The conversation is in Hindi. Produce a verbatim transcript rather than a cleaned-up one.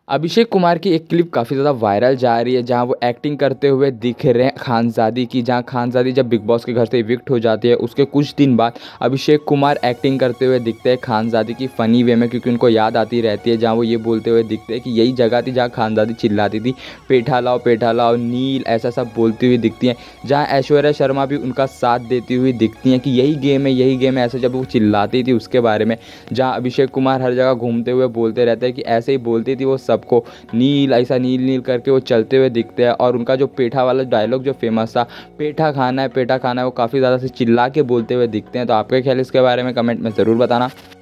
अभिषेक कुमार की एक क्लिप काफ़ी ज़्यादा वायरल जा रही है, जहां वो एक्टिंग करते हुए दिख रहे हैं खानज़ादी की। जहां खानज़ादी जब बिग बॉस के घर से इविक्ट हो जाती है, उसके कुछ दिन बाद अभिषेक कुमार एक्टिंग करते हुए दिखते हैं खानज़ादी की फ़नी वे में, क्योंकि उनको याद आती रहती है। जहां वो ये बोलते हुए दिखते हैं कि यही जगह थी जहाँ खानज़ादी चिल्लाती थी, पेठा लाओ पेठा लाओ नील, ऐसा सब बोलती हुई दिखती हैं। जहाँ ऐश्वर्या शर्मा भी उनका साथ देती हुई दिखती हैं कि यही गेम है यही गेम है, ऐसे जब वो चिल्लाती थी उसके बारे में। जहाँ अभिषेक कुमार हर जगह घूमते हुए बोलते रहते हैं कि ऐसे ही बोलती थी वो सबको, नील ऐसा नील नील करके वो चलते हुए दिखते हैं। और उनका जो पेठा वाला डायलॉग जो फेमस था, पेठा खाना है पेठा खाना है, वो काफ़ी ज़्यादा से चिल्ला के बोलते हुए दिखते हैं। तो आपका ख्याल इसके बारे में कमेंट में ज़रूर बताना।